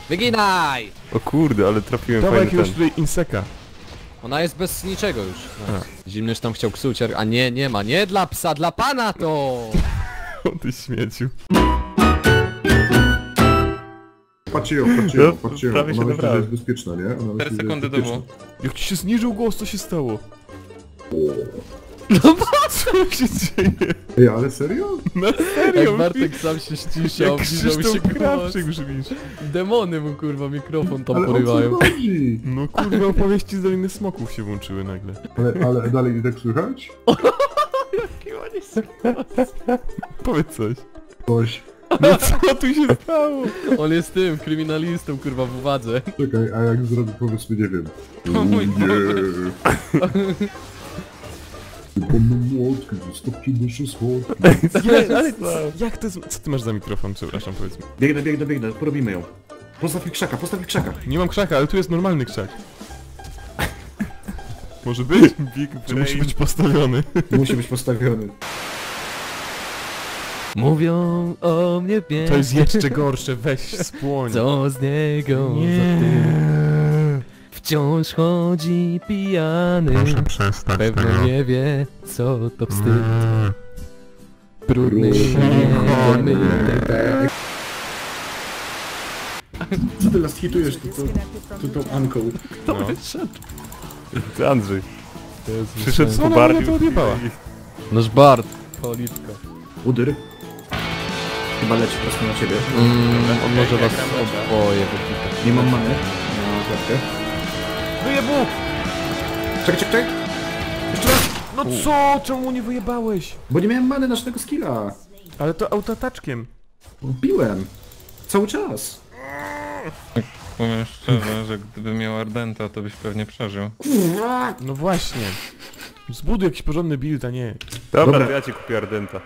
Wyginaj! O kurde, ale trafiłem Dawaj fajny jakiegoś ten. tutaj inseka. Ona jest bez niczego już. No. Zimnyż tam chciał ksuć, a nie, nie ma. Nie dla psa, dla pana to! O ty śmieciu. Patrzcie ją. prawie się Ona myśli, że dobrałem. jest bezpieczna, nie? Ona myśli, 4 że jest sekundy bezpieczna. domu. Jak ci się zniżył głos, co się stało? No Co się dzieje? Ej, ale serio? Na jak serio? Bartek sam się ściszał, Jak obniżał Krzysztof się głos. Krawczyk brzmisz. Demony mu kurwa mikrofon tam Ale o porywają. co chodzi? No kurwa, opowieści z Doliny Smoków się włączyły nagle. Ale dalej nie tak słychać? Powiedz coś. Coś. No co tu się stało? On jest tym, kryminalistą kurwa w uwadze. Czekaj, a jak zrobię, powiedzmy, nie wiem. O mój Boże. Pomny młotki, zostawcie nasze słodkie. Jak to jest... Co ty masz za mikrofon, przepraszam, powiedz mi. Biegnę, porobimy ją. Postaw mi krzaka. Nie mam krzaka, ale tu jest normalny krzak. Może być? Czy musi być postawiony? Musi być postawiony. Mówią o mnie pięknie. To jest jeszcze gorsze, weź spłoń. Co z niego za tym? Wciąż chodzi pijany. Proszę przestać Pewno tego. nie wie, co to wstyd. Brudny śnieg, myty. Co ty nas hitujesz tą Anką? No. Ty Andrzej. Przyszedł Co po ona bardziej. mnie to odjebała? Nasz Bart. Oliwka. Udyr. Chyba leci prosto na ciebie. On może was oboje wypita. Nie mam many. Na klatkę. Wyjebu! Czekaj. Jeszcze raz. No co? Czemu nie wyjebałeś? Bo nie miałem many naszego skilla. Ale to autotaczkiem. Biłem. Cały czas. Powiem szczerze, że gdyby miał Ardenta, to byś pewnie przeżył. No właśnie. Zbuduj jakiś porządny build, a nie. Dobra, Dobra. to ja ci kupię Ardenta.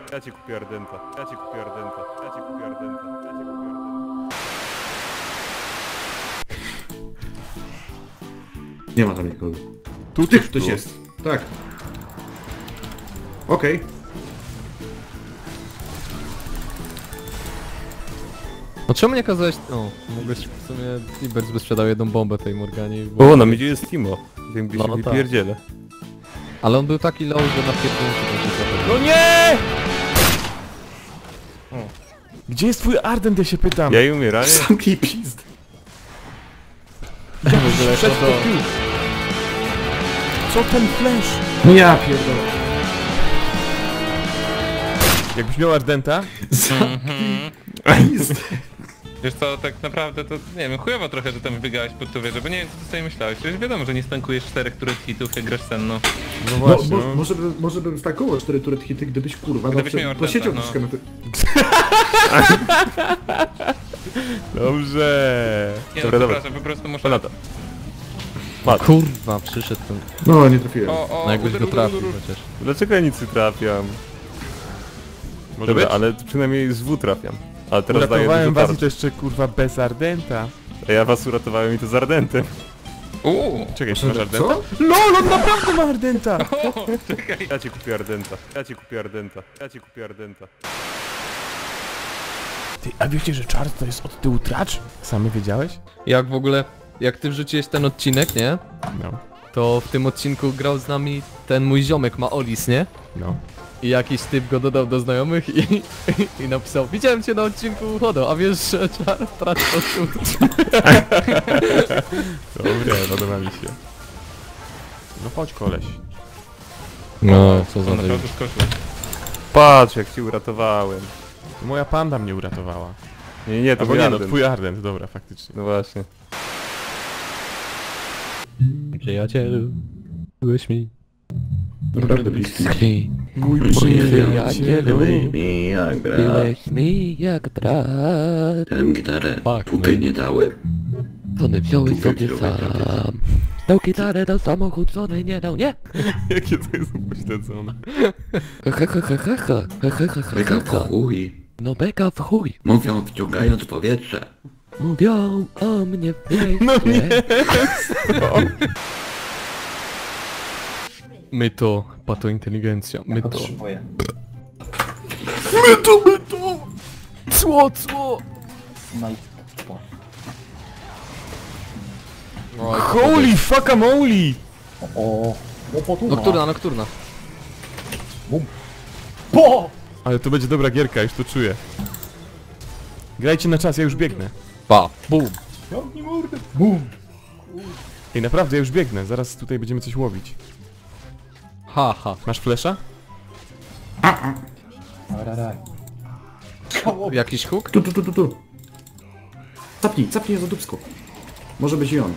Nie ma tam nikogo. Tu Ty, ktoś jest. Tak. Okej. No czemu nie kazałeś... O, mogłeś w sumie... Liberc by sprzedał jedną bombę tej Morganie. Bo... O, na midzie jest Timo. Wiem, gdzie No, się no tak. wypierdzielę. Ale on był taki low, że na pierdolnicy to się trochę... No nie! Gdzie jest twój Ardent, ja się pytam? Ja i umieranie? Zamknij pizd. W ogóle Przed to pił. Co ten flash? No ja pierdolę. Jakbyś miał Ardenta? Pizd. Wiesz co, tak naprawdę to, nie wiem, chujowo trochę, że tam wbiegałeś pod tą wieżę, bo nie wiem co ty sobie myślałeś. Przecież wiadomo, że nie stankujesz 4 turret hitów, jak grasz senno. No No, właśnie. może bym stakował 4 turret hity, gdybyś kurwa Gdybyś miał Ardenta, posiedział no. troszkę na ty... Dobrze. Nie Dobra, no, dobra. przepraszam, po prostu muszę... Ponadto. Kurwa, przyszedł ten... No, nie trafiłem. O, No jakbyś go uder, trafił uder, uder. chociaż. Dlaczego ja nic nie trafiam? Może Dobra, być? ale przynajmniej z W trafiam. Ale teraz daję Uratowałem dużo was i tarcz. to jeszcze kurwa bez Ardenta. A ja was uratowałem i to z Ardentem. Czekaj, czy masz Ardenta? Co? LOL, on naprawdę ma Ardenta! Czekaj. Ja ci kupię Ardenta. Ty, a wiecie, że czar to jest od tyłu tracz? Samy wiedziałeś? Jak w ogóle... Jak ty wrzuciłeś ten odcinek, nie? No. To w tym odcinku grał z nami ten mój ziomek ma Olis, nie? No. I jakiś typ go dodał do znajomych i napisał: widziałem cię na odcinku Hodo, a wiesz, że czar traci odcinku. Dobre, podoba mi się. No chodź koleś. No, co za On naprawdę skoczył. Patrz jak ci uratowałem. To moja panda mnie uratowała. Nie, to Albo mój nie, no Ardent. twój Ardent, dobra, faktycznie. No właśnie. Przyjacielu, byłeś mi Naprawdę bliski. bliski. Mój przyjacielu, mi jak byłeś mi jak brat. Tę gitarę Fuck, pupy nie dałem. Tony wziąłeś sobie kilometra sam. Dał gitarę, dał samochód, żony nie dał, nie? Jakie to jest upośledzone. Beka w chuj. No beka w chuj. Mówią wciągając powietrze. Mówią o mnie w mieście. No nie! My to, pato inteligencja, my to. My to! Cło! Oj, Holy fucka moly! O, no potuma. Nocturna. Ale to będzie dobra gierka, już to czuję. Grajcie na czas, ja już biegnę. Pa, bum. Ciągnij mordę. Bum. Ej, naprawdę, ja już biegnę, zaraz tutaj będziemy coś łowić. Ha. Masz flesza? Araraj. Jakiś huk? Tu. Capnij za dupsko. Może być i on.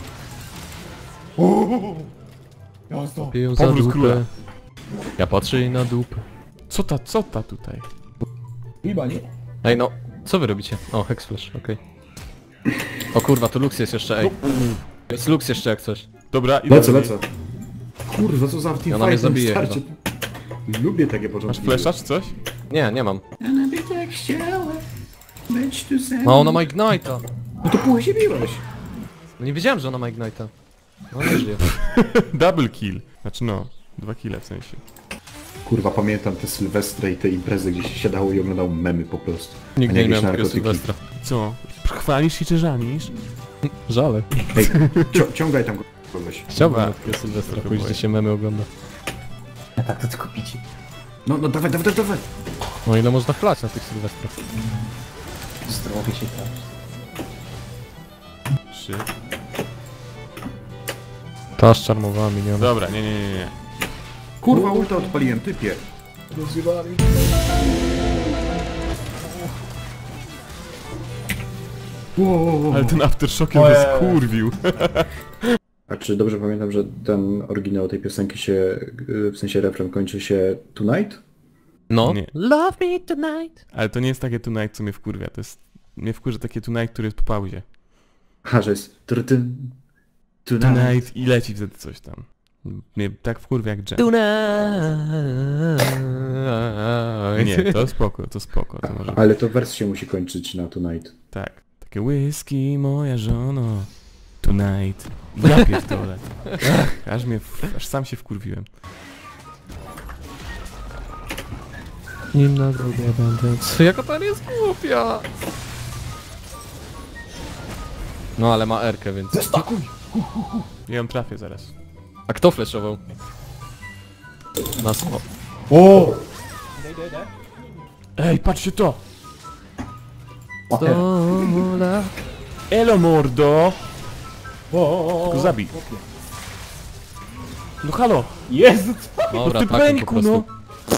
Jazdo. Piję za Powrót króla. dupę. Ja patrzę jej na dupę. Co ta tutaj? Chyba nie. Ej no, co wy robicie? O, Hexflash, okej. O kurwa, tu Lux jest jeszcze, ej. Jest Lux jeszcze jak coś. Dobra, idę. Lecę. Kurwa, co za Ona mnie teamfight zabije starcie. Lubię takie Masz początki. flesza czy coś? Nie mam. Ja by tak chciała być tu ze No mną. ona ma Ignite'a. No to pół się biłeś. No nie wiedziałem, że ona ma Ignite'a. No nie żyje. Double kill. Znaczy no, 2 kille w sensie. Kurwa, pamiętam te Sylwestry i te imprezy, gdzie się siadało i oglądało memy po prostu. Nigdy A nie jakieś miałem takiego narkotyki. Sylwestra. Co? Chwalisz się czy żalisz? Żale. Ej, ciągaj tam kogoś. Chciałbym Dobra. na takiego Sylwestra Trochę pójść, boję. gdzie się memy ogląda. Tak, to tylko picie. No, dawaj. No ile można chlać na tych Sylwestrach? Zdrowie się tam. 3. Taż czarmowa miniona. Dobra, nie. Kurwa, ulta odpaliłem, typie. Wow. Ale ten aftershockiem mnie skurwił. A czy dobrze pamiętam, że ten oryginał tej piosenki się, w sensie refren kończy się Tonight? No. Nie. Love me tonight. Ale to nie jest takie tonight, co mnie wkurwia. To jest... Mnie wkurza takie tonight, który jest po pauzie. A, że jest Tonight. Tonight i leci wtedy coś tam. Mnie tak wkurwia jak Jen. Nie, to spoko, to może... Ale to wers się musi kończyć na Tonight. Tak. Takie whisky, moja żono. Tonight. Ja pierdolę. Aż sam się wkurwiłem. Nim na drogę będę. Co, jaka ta jest głupia? No ale ma Erkę, więc... Ja ją trafię zaraz. A kto flashował? Nas... O! Ej, patrzcie to! Pater. Elo mordo! Tylko zabij. No halo! Jezu! Dobra, ty tak po pęku, prostu. no!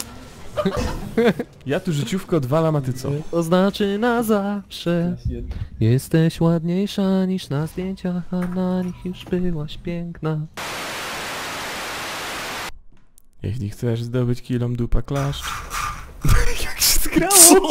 Ja tu życiówkę odwalam, a ty co? To znaczy na zawsze. Jesteś ładniejsza niż na zdjęciach, a na nich już byłaś piękna. Jeśli chcesz zdobyć kilom dupa klaszcz. Jak się zgrało!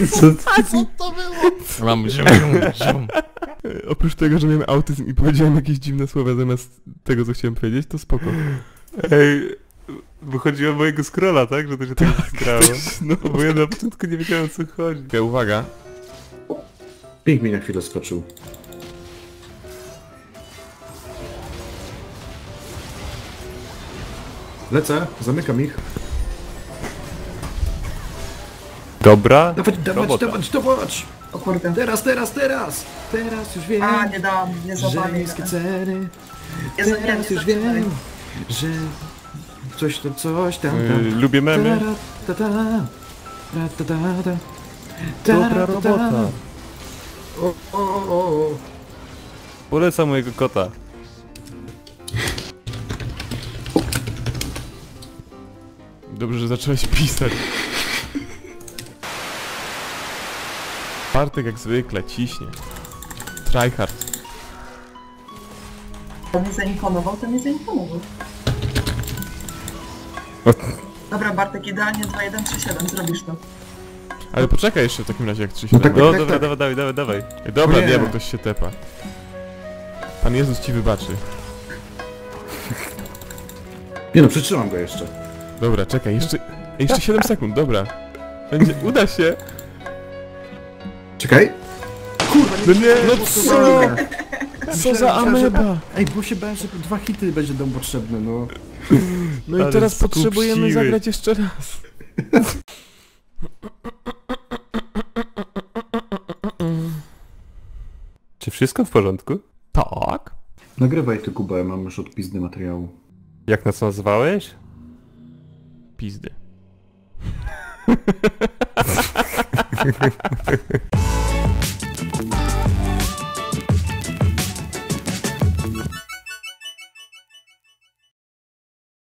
Mam Oprócz tego, że miałem autyzm i powiedziałem jakieś dziwne słowa zamiast tego, co chciałem powiedzieć, to spoko. Ej, wychodziło mojego scrolla, tak? Że to się tak zgrało. No, bo ja na początku nie wiedziałem, o co chodzi. Okej, uwaga. Pink mi na chwilę skoczył. Lecę, zamykam ich. Dobra. Dawać! O kurde. Teraz już wiem, A, nie dałam, nie że zapamiętam. niskie ceny. Nie zapamiętam. Teraz już wiem, że coś tam. Lubię memy. Dobra robota. O. Polecam mojego kota. Dobrze, że zacząłeś pisać. Bartek jak zwykle ciśnie. Tryhard. To mnie zaimponował. Dobra, Bartek, idealnie 2-1-3-7, zrobisz to. Ale poczekaj jeszcze w takim razie jak 3 No tak, No tak, dobra, tak. dawaj. Dobra, Nie. nie, bo ktoś się tepa. Pan Jezus ci wybaczy. Nie no, przytrzymam go jeszcze. Dobra, czekaj, jeszcze 7 sekund, dobra. Uda się. Czekaj. Kurwa, No nie, no co? Co za Myślałem, że- ameba? Ej, bo się bałem, że 2 hity będzie nam potrzebne, no. No i Ale teraz skupsiły. potrzebujemy zagrać jeszcze raz. Czy wszystko w porządku? Tak. Nagrywaj ty, Kuba, ja mam już odpizny materiału. Jak nas nazwałeś? Pizdy.